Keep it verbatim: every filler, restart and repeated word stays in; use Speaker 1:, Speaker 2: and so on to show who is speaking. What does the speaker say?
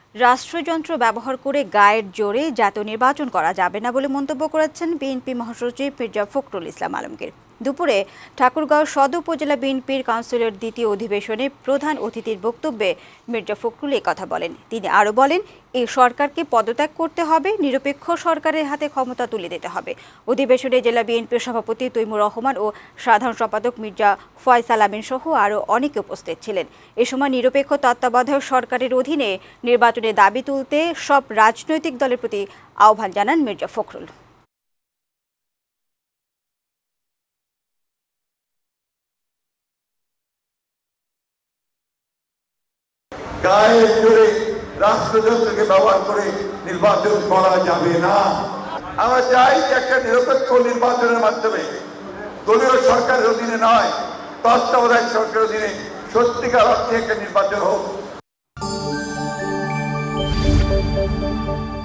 Speaker 1: রাষ্ট্রযন্ত্র ব্যবহার করে গায়ের জোরে জাতীয় নির্বাচন করা যাবে না বলে মন্তব্য করেছেন বিএনপি মহাসচিব মির্জা ফখরুল ইসলাম আলমগীর। দুপুরে ঠাকুরগাঁও সদর উপজেলা বিএনপির কাউন্সিলের দ্বিতীয় অধিবেশনে প্রধান অতিথির বক্তব্যে মির্জা ফখরুল এই কথা বলেন। তিনি আরও বলেন, এই সরকারকে পদত্যাগ করতে হবে, নিরপেক্ষ সরকারের হাতে ক্ষমতা তুলে দিতে হবে। অধিবেশনে জেলা বিএনপির সভাপতি তৈমুর রহমান ও সাধারণ সম্পাদক মির্জা ফয়সাল আমিন সহ আরও অনেকে উপস্থিত ছিলেন। এ সময় নিরপেক্ষ তত্ত্বাবধায়ক সরকারের অধীনে নির্বাচনের দাবি তুলতে সব রাজনৈতিক দলের প্রতি আহ্বান জানান মির্জা ফখরুল।
Speaker 2: গায়ের জোরে রাষ্ট্রযন্ত্রকে ব্যবহার করে নির্বাচন করা যাবে না। আমরা চাই যে একটা নিরপেক্ষ নির্বাচনের মাধ্যমে দলীয় সরকারের অধীনে নয়, তত্ত্বাবধায়ক সরকারের অধীনে সত্যিকার অর্থে একটা নির্বাচন হোক।